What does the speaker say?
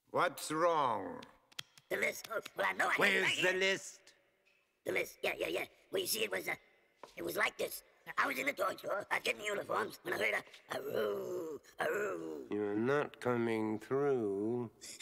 What's wrong? The list. Oh, well, I know I Where's had it the right here. list? The list. Yeah. Well, you see, it was like this. I was in the toy store. I was getting uniforms when I heard a roo. You're not coming through.